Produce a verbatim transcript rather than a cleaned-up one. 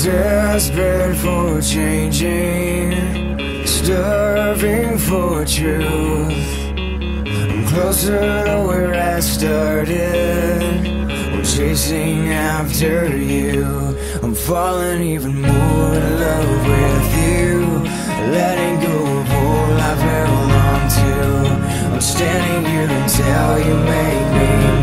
Desperate for changing, starving for truth. I'm closer to where I started. I'm chasing after you. I'm falling even more in love with you. Letting go of all I've held on to. I'm standing here until you make me